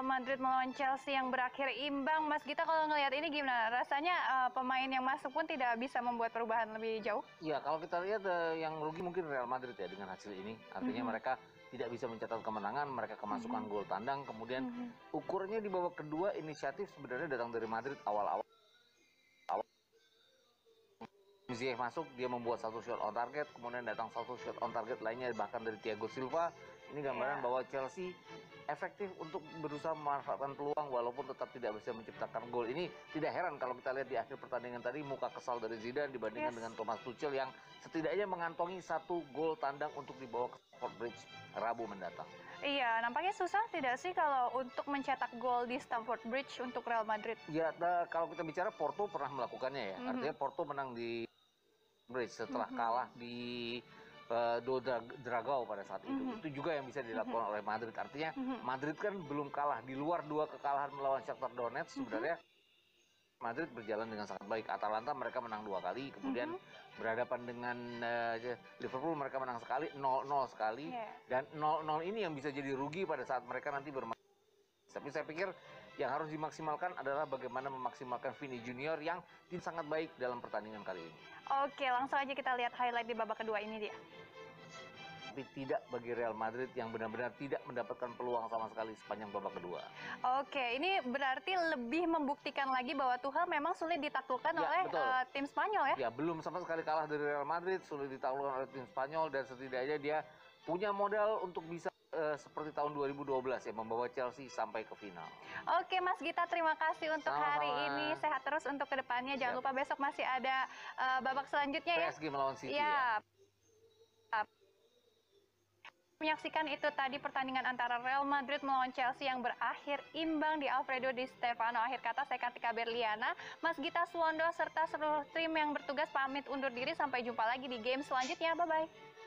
Madrid melawan Chelsea yang berakhir imbang. Mas Gita, kalau ngelihat ini gimana? Rasanya pemain yang masuk pun tidak bisa membuat perubahan lebih jauh? Ya, kalau kita lihat yang rugi mungkin Real Madrid ya dengan hasil ini. Artinya mereka tidak bisa mencatat kemenangan, mereka kemasukan gol tandang. Kemudian ukurannya di babak kedua, inisiatif sebenarnya datang dari Madrid awal-awal. Ziyech masuk, dia membuat satu shot on target, kemudian datang satu shot on target lainnya bahkan dari Thiago Silva. Ini gambaran bahwa Chelsea efektif untuk berusaha memanfaatkan peluang walaupun tetap tidak bisa menciptakan gol. Ini tidak heran kalau kita lihat di akhir pertandingan tadi muka kesal dari Zidane dibandingkan dengan Thomas Tuchel yang setidaknya mengantongi satu gol tandang untuk dibawa ke Stamford Bridge Rabu mendatang. Iya, nampaknya susah tidak sih kalau untuk mencetak gol di Stamford Bridge untuk Real Madrid? Ya, kalau kita bicara Porto pernah melakukannya ya. Artinya Porto menang di Bridge setelah kalah di Dragao pada saat itu. Itu juga yang bisa dilakukan oleh Madrid. Artinya Madrid kan belum kalah di luar dua kekalahan melawan Shakhtar Donetsk. Sebenarnya Madrid berjalan dengan sangat baik. Atalanta mereka menang 2 kali, kemudian berhadapan dengan Liverpool mereka menang sekali, 0-0 sekali, dan 0-0 ini yang bisa jadi rugi pada saat mereka nanti bermain. Tapi saya pikir yang harus dimaksimalkan adalah bagaimana memaksimalkan Vini Junior yang sangat baik dalam pertandingan kali ini. Oke, langsung aja kita lihat highlight di babak kedua ini dia. Tapi tidak bagi Real Madrid yang benar-benar tidak mendapatkan peluang sama sekali sepanjang babak kedua. Oke, ini berarti lebih membuktikan lagi bahwa Tuchel memang sulit ditaklukkan oleh tim Spanyol ya? Ya, belum sama sekali kalah dari Real Madrid, sulit ditaklukkan oleh tim Spanyol, dan setidaknya dia punya modal untuk bisa seperti tahun 2012 ya, membawa Chelsea sampai ke final. Oke Mas Gita, terima kasih untuk hari ini. Sehat terus untuk kedepannya. Jangan lupa besok masih ada babak selanjutnya ya. PSG melawan City ya. Menyaksikan itu tadi pertandingan antara Real Madrid melawan Chelsea yang berakhir imbang di Alfredo Di Stefano. Akhir kata saya Kartika Berliana, Mas Gita Suwondo serta seluruh tim yang bertugas pamit undur diri. Sampai jumpa lagi di game selanjutnya. Bye-bye.